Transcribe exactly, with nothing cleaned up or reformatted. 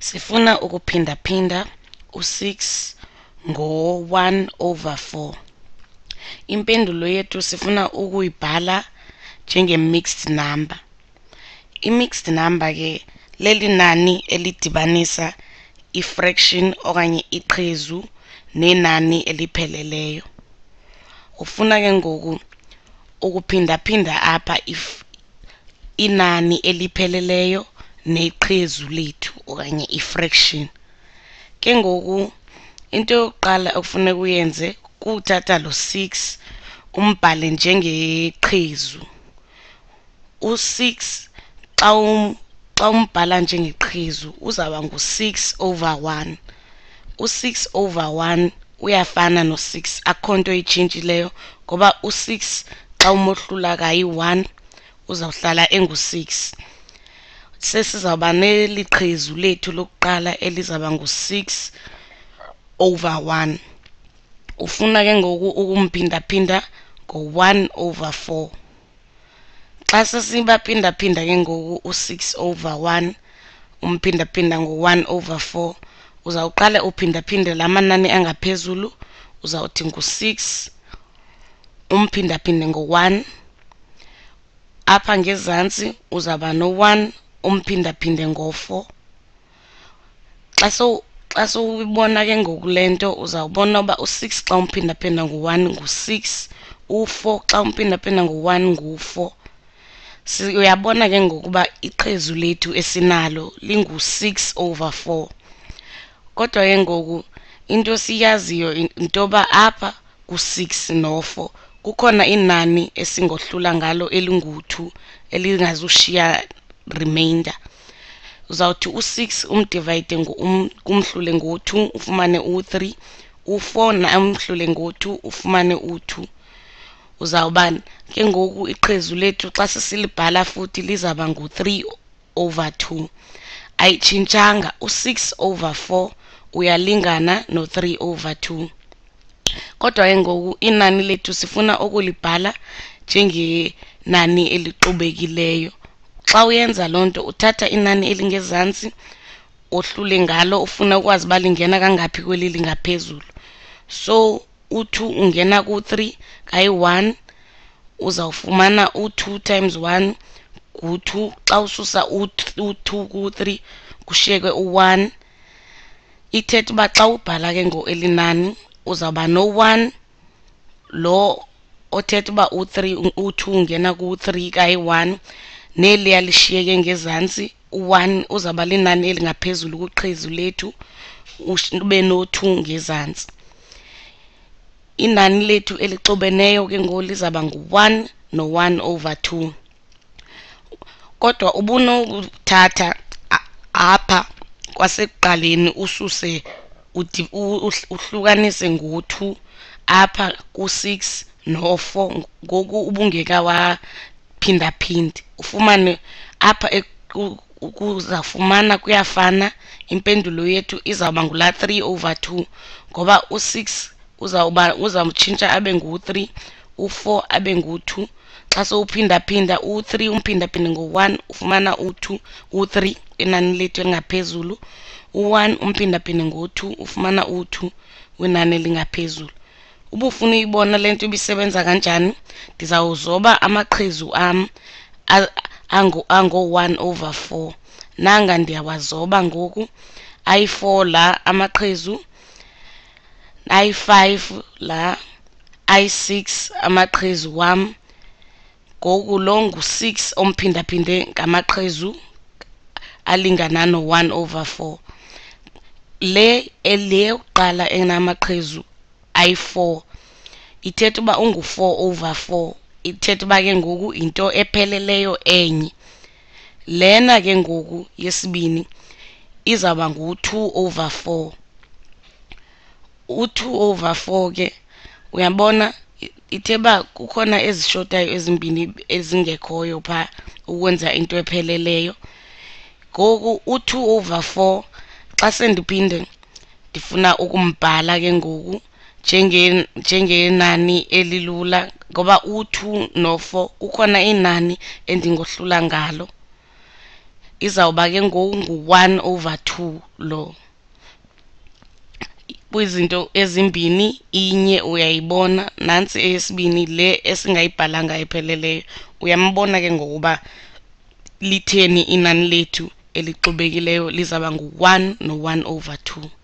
Sifuna ukuphinda phinda u-six ngo one over four. Impendulo yethu sifuna ukuyibhala njenge-mixed number. I-mixed number ke leli nani elidibanisa i-fraction okanye iqhezu nenani elipheleleyo. Ufuna ke ngoku ukuphinda phinda apha if inani elipheleleyo neqhezu lethu okanye i-fraction. Ke ngoku into yokuqala okufuneka uyenze kuthatha lo six umbhale njengeqhezu. U-six xa xa umbhala njengeqhezu uzaba ngu-six over one. U-six over one uyafana no-six, akho nto itshintshileyo ngoba u-six xa umohlula kayi-one uzawuhlala engu-six. Sesizawuba neli qhezu lethu lokuqala elizaba ngu-six over one. Ufuna ke ngoku ukumphinda phinda ngo-one over four. Xa sesibaphinda phinda ke ngoku u-six over one umphinda phinda ngo-one over four, uzawuqala uphinda phinde la manani angaphezulu. Uzawuthi ngu-six umphinda phinde ngo-one. Apha ngezantsi uzaba no-one umphinda phinde ngo-four. Xa so xa sowubona ke ngoku le nto uzawubona uba u-six xa umphinda phinda ngo-one ngu-six, u-four xa umphinda phinda ngo-one ngu-four. Uyabona ke ngoku uba iqhezu lethu esinalo lingu-six over four. Kodwa ke ngoku into siyaziyo into yoba apha ku-six no-four kukhona inani esingohlula ngalo elingu-two elingazushiya remainder. Uzawuthi u-six umdivide umhlule ngo-two ufumane u-three, u-four na umhlule ngo-two ufumane u-two. Uzawuba ke ngoku iqhezu lethu xa sisilibhala futhi lizaba ngu-three over two. Ayitshintshanga, u-six over four uyalingana no-three over two. Kodwa ke ngoku inani lethu sifuna ukulibhala njengenani elixubekileyo. Xa uyenza loo nto uthatha inani elingezantsi ohlule ngalo, ufuna ukwazi uba lingena kangaphi kweli lingaphezulu. So u-two ungena ku-three kayi-one, uzawufumana u-two times one ngu-two. Xa ususa u-two ku-three kushiyeke u-one. Ithetha uba xa ubhala ke ngoku elinani uzawuba no-one, lo othetha uba u-three u-two ungena ku-three kayi-one, neliya lishiyeke ngezantsi u-one uzawuba linani elingaphezulu kwiqhezu lethu, ube no-two ngezantsi. Inani lethu elixubeneyo ke ngoku lizaba ngu-one no-one over two. Kodwa ubunokuthatha apha kwasekuqaleni ususe uhlukanise ngo-two apha ku-six no-four ngoku ubungeka waphinda phindi. Ufumane apha uzawufumana kuyafana, impendulo yethu izawuba ngulaa three over two ngoba u-six uzawuba uzawutshintsha abe ngu-three, u-four abe ngu-two. Xa sowuphinda phinda u-three umphinda phinde ngo-one ufumana u-two, u-three inani lethu elingaphezulu. U-one umphinda phinde ngo-two ufumana u-two winani elingaphezulu. Uba ufuna uyibona le nto ibisebenza kanjani, ndizawuzoba amaqhezu am ango-one over four. Nanga ndiyawazoba ngoku, ayi-four la amaqhezu, ayi-five la, ayi-six amaqhezu wam. Ngoku lo ngu-six omphinda phinde ngamaqhezu alingana no-one over four. Le le yokuqala enamaqhezu ayi-four ithetha uba ungu-four over four. Ithetha uba ke ngoku into epheleleyo enye. Lena ke ngoku yesibini izawuba ngu-two over four. U-two over four ke uyabona ithe uba kukhona ezishotayo ezimbini ezingekhoyo phaa ukwenza into epheleleyo. Ngoku u-two over four xa sendiphinde ndifuna ukumbhala ke ngoku njengenani elilula ngoba u-two no-four kukhona inani endingohlula ngalo. izawuba ke ngu-one over two lo. Kwizinto ezimbini inye uyayibona, nansi eyesibini le esingayibhalanga epheleleyo. Uyambona ke ngokuba litheni inani lethu elixubekileyo lizaba ngu-one no-one over two.